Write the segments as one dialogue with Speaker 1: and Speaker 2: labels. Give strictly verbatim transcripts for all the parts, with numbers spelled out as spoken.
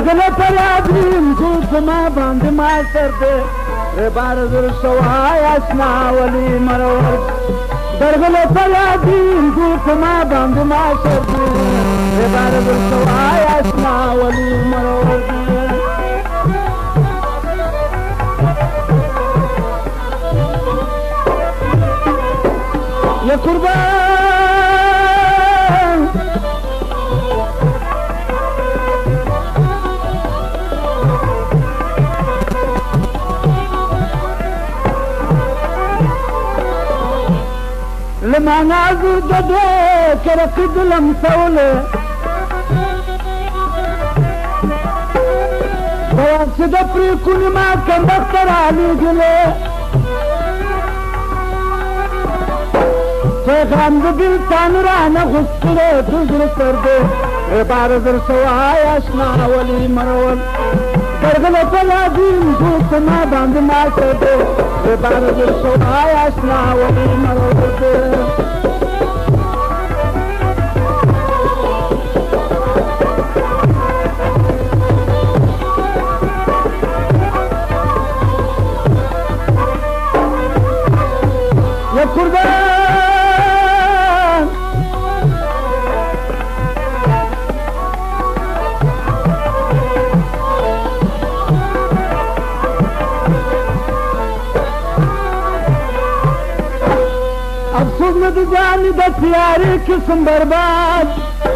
Speaker 1: درغله فریادیم تو ما باندې ما سر دې بار در سوای اسنا ولی مرور درغله فریادیم تو ما باندې ما سر دې بار در سوای اسنا ولی مرور یا قربان لما نازو جدو كرقد لمسولة بواسد افريكوني ما كان بختر علي جلي پیغام دل تانرانا غسله تجر سرده بارز السواي اشنا ولي مرول درغله فلادين دوست ما باند ما سرده بارز السواي اشنا ولي مرول يا قربان افسوس न तो जान दस यारे किस्म बर्बाद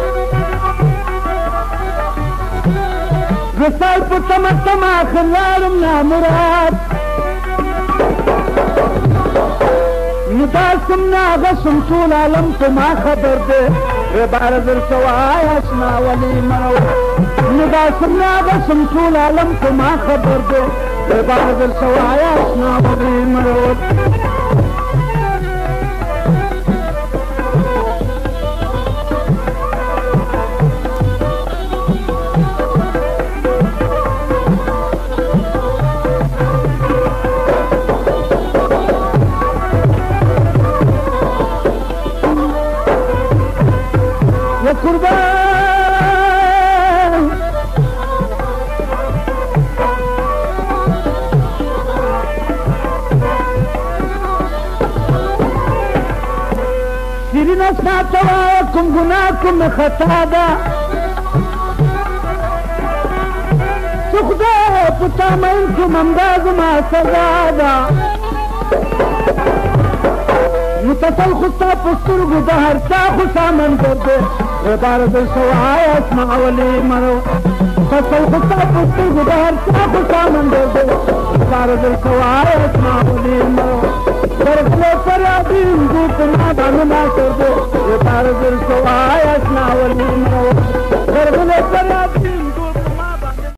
Speaker 1: रसाल पर तमा तमा खलारम ना मुराद मुतासम ना गसम طول عالم को ما खबर दे بارز السواي اسنا ولي مرو मुतासम ना गसम طول عالم को ما खबर दे بارز السواي اسنا ولي مرو يا قربان سيرنا ساتواكم جناكم خطادا سخدا پتا منكم امداز ما سزادا متصل خطا پستر گدهر تا خسا من کرده بارز السواي اسمع ولي مرو متصل خطا پستر گدهر تا خسا من کرده بارز السواي اسمع ولي مرو درغله فریادیم دوست ما باندې ما کرده بارز السواي اسمع ولي مرو درغله فریادیم